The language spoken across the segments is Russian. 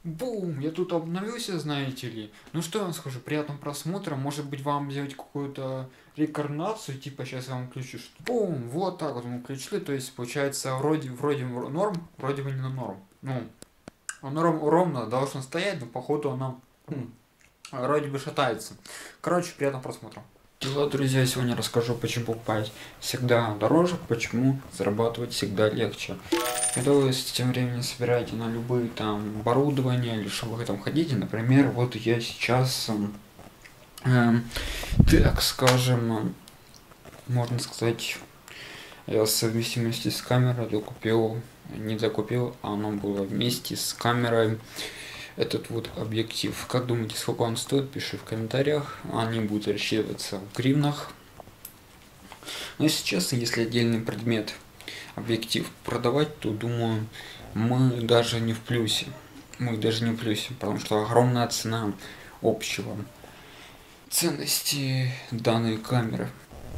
Бум! Я тут обновился, знаете ли. Ну что я вам скажу, приятного просмотра. Может быть вам сделать какую-то рекорнацию, типа сейчас я вам включу, что бум! Вот так вот мы включили, то есть получается вроде норм, вроде бы не на норм. Ну, норм ровно должно стоять, но походу она вроде бы шатается. Короче, приятного просмотра. Дела, друзья, сегодня расскажу, почему покупать всегда дороже, почему зарабатывать всегда легче. Когда вы с тем временем собираете на любые там оборудования или что вы там хотите, например, вот я сейчас, так скажем, можно сказать, я в совместимости с камерой докупил, не закупил, а оно было вместе с камерой. Этот вот объектив. Как думаете, сколько он стоит? Пиши в комментариях. Они будут рассчитываться в гривнах. Но если честно, если отдельный предмет, объектив продавать, то думаю, мы даже не в плюсе. Мы даже не в плюсе, потому что огромная цена общего ценности данной камеры.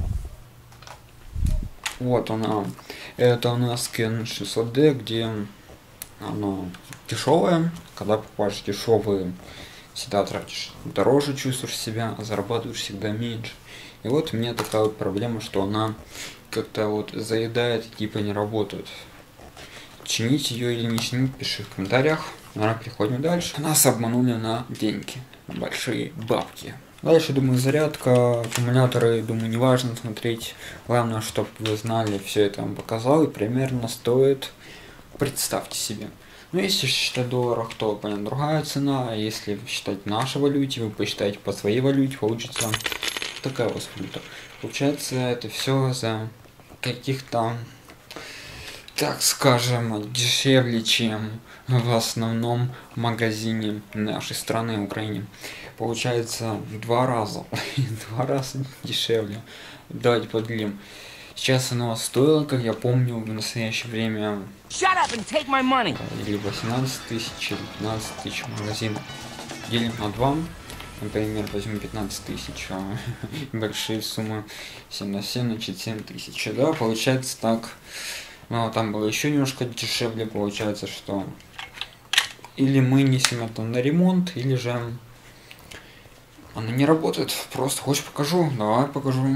Вот она. Это у нас Canon 600D, где оно дешевое. Когда покупаешь дешевые, всегда тратишь дороже, чувствуешь себя, а зарабатываешь всегда меньше. И вот у меня такая вот проблема, что она как-то вот заедает и типа не работает. Чинить ее или не чинить, пиши в комментариях. Наверное, переходим дальше. Нас обманули на деньги, на большие бабки. Дальше, думаю, зарядка, аккумуляторы, думаю, не важно смотреть. Главное, чтобы вы знали, все это вам показал, и примерно стоит, представьте себе. Ну, если считать в долларах, то, понятно, другая цена, а если считать в нашей валюте, вы посчитаете по своей валюте, получится такая у вас валюта. Получается, это все за каких-то, так скажем, дешевле, чем в основном магазине нашей страны, Украине. Получается в 2 раза, в 2 раза дешевле. Давайте поделим. Сейчас оно стоило, как я помню, в настоящее время или 18 тысяч, или 15 тысяч магазин. Делим на 2, например, возьмем 15 тысяч, большие суммы, 7 на 7, значит 7 тысяч, да, получается так. Но там было еще немножко дешевле, получается, что или мы несем это на ремонт, или же она не работает. Просто хочешь покажу? Давай покажу.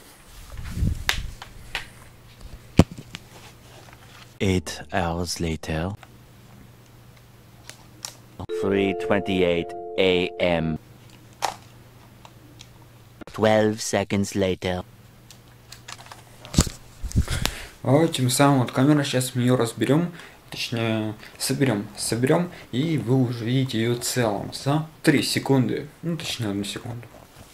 8 hours later. 3:28 a.m. 12 seconds later. Тем самым вот камера, сейчас мы ее разберем, точнее соберем, и вы уже видите ее целом за 3 секунды, ну точнее 1 секунду.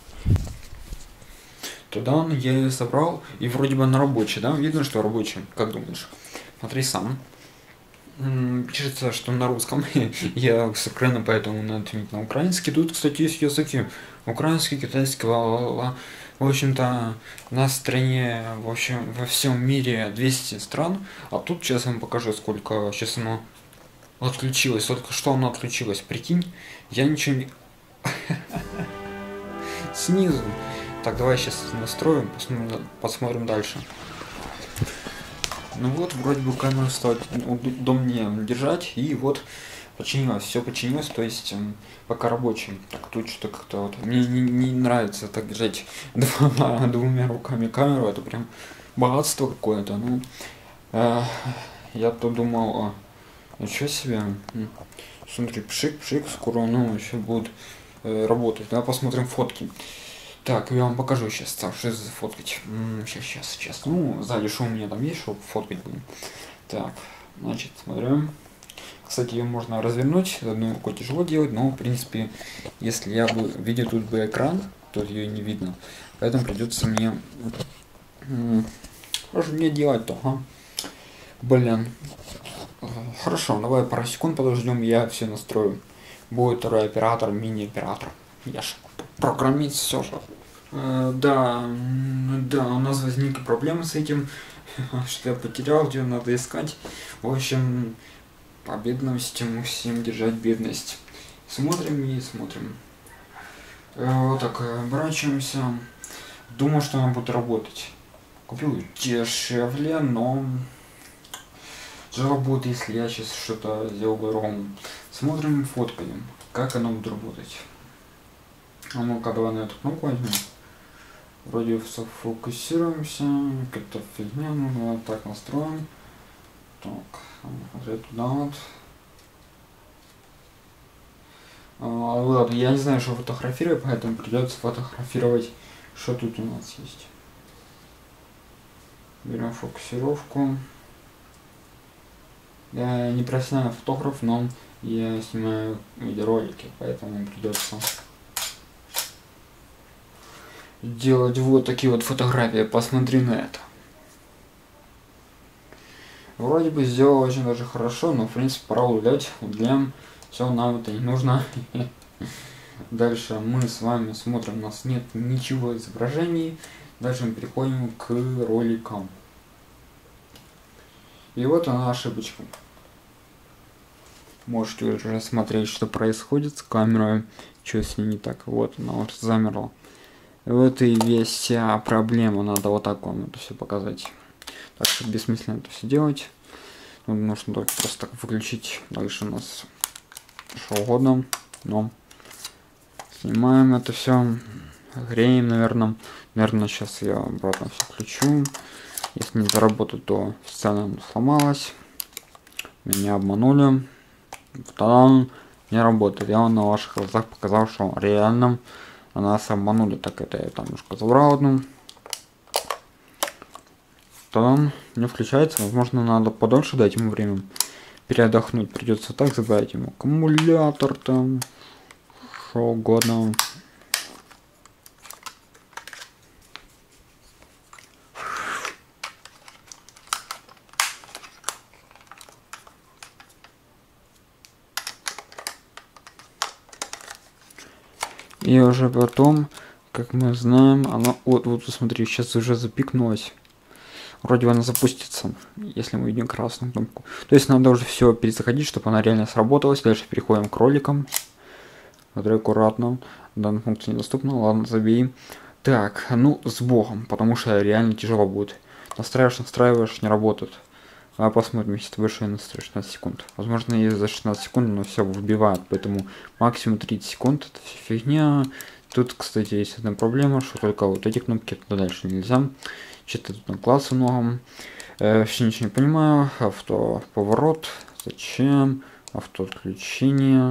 Тогда я ее собрал, и вроде бы она рабочая, да? Видно, что рабочая, как думаешь? Смотри сам. Пишется, что на русском. Я с Украины, поэтому надо отменить на украинский. Тут, кстати, есть языки. Украинский, китайский, ла-ла-ла. В общем-то, на стране, в общем, во всем мире 200 стран. А тут сейчас я вам покажу, сколько сейчас оно отключилось. Только что оно отключилось. Прикинь, я ничего не... Снизу. Так, давай сейчас настроим, посмотрим дальше. Ну вот, вроде бы камеру стало удобнее держать, и вот починилось, все починилось, то есть пока рабочий. Так, тут что-то как-то вот, мне не нравится так держать двумя руками камеру, это прям богатство какое-то, ну, я то думал, ничего себе, смотри, пшик, скоро оно еще будет работать, давай посмотрим фотки. Так, я вам покажу сейчас, что зафоткать. Сейчас. Ну, сзади что у меня там есть, чтобы фоткать будем. Так, значит, смотрим. Кстати, ее можно развернуть, одной рукой тяжело делать, но, в принципе, если я бы видел тут бы экран, то ее не видно. Поэтому придется мне... Что мне делать-то, ага? Блин. Хорошо, давай пару секунд подождем, я все настрою. Будет второй оператор, мини-оператор. Я ж программист все же. Да, у нас возникли проблемы с этим, что я потерял, где надо искать. В общем, по бедности musим держать бедность. Смотрим и смотрим. Вот так, оборачиваемся. Думаю, что она будет работать. Купил дешевле, но тяжело будет, если я сейчас что-то сделал по-другому. Смотрим, фоткаем, как оно будет работать. А ну-ка, давай на эту кнопку возьмем. Вроде сфокусируемся, как-то фигня, ну так настроим. Так, смотри туда вот. Ладно, я не знаю, что фотографировать, поэтому придется фотографировать, что тут у нас есть. Берем фокусировку. Я не профессиональный фотограф, но я снимаю видеоролики, поэтому придется делать вот такие вот фотографии. Посмотри на это. Вроде бы сделал очень даже хорошо, но в принципе пора удалять. Удаляем. Все, нам это не нужно. Дальше мы с вами смотрим, у нас нет ничего изображений. Дальше мы переходим к роликам. И вот она ошибочка. Можете уже смотреть, что происходит с камерой. Что с ней не так. Вот она вот замерла. Вот и вся проблема. Надо вот так вам это все показать. Так что бессмысленно это все делать. Нужно только просто так выключить. Дальше у нас что угодно. Но снимаем это все. Греем, наверное. Наверное, сейчас я обратно все включу. Если не заработает, то сцена сломалась. Меня обманули. Тогда не работает. Я вам на ваших глазах показал, что реально нас обманули. Так, это я там немножко забрал одну. Тогда не включается. Возможно, надо подольше дать ему время переотдохнуть. Придется так забрать ему аккумулятор там. Что угодно. И уже потом, как мы знаем, она... Вот посмотри, сейчас уже запикнулась. Вроде бы она запустится, если мы видим красную кнопку. То есть надо уже все перезаходить, чтобы она реально сработалась. Дальше переходим к роликам. Смотри аккуратно. Данная функция недоступна. Ладно, забей. Так, ну с богом, потому что реально тяжело будет. Настраиваешь, не работает. А посмотрим, если ты больше настроишь 16 секунд. Возможно, и за 16 секунд, но все выбивает. Поэтому максимум 30 секунд. Это все фигня. Тут, кстати, есть одна проблема, что только вот эти кнопки туда дальше нельзя. Что-то тут на классе много. Вообще ничего не понимаю. Автоповорот. Зачем? Автоотключение.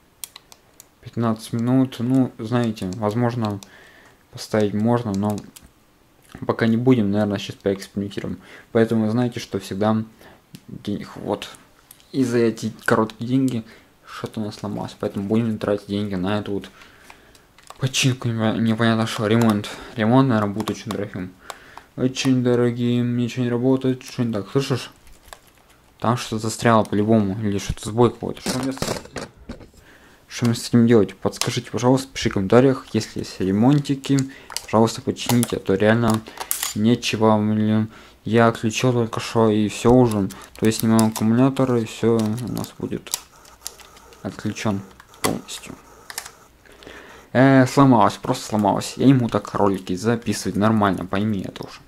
15 минут. Ну, знаете, возможно, поставить можно, но пока не будем, наверное, сейчас поэкспериментируем. Поэтому знаете, что всегда вот из-за эти короткие деньги что-то у нас сломалось. Поэтому будем тратить деньги на эту вот починку непонятно что. Ремонт. Ремонт, наверное, будет очень дорогим. Очень дорогим, ничего не работает, что не так. Слышишь? Там что-то застряло по-любому. Или что-то сбой какой-то. Что мне с этим делать? Подскажите, пожалуйста, пишите в комментариях, если есть ремонтики. Пожалуйста, почините, а то реально нечего, блин. Я отключил только что и все уже. То есть снимаем аккумулятор и все у нас будет отключен полностью. Сломалось, просто сломалось. Я ему так ролики записывать нормально, пойми это уже.